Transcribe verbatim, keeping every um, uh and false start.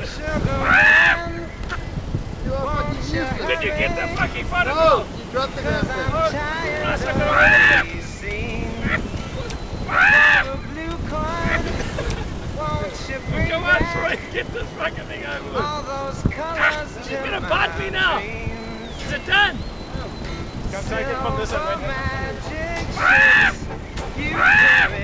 Did you get the fucking photograph? No, you dropped the damn thing. Come on, Troy, get this fucking thing over with. She's gonna bite me now. Is it done? Come take it from this end.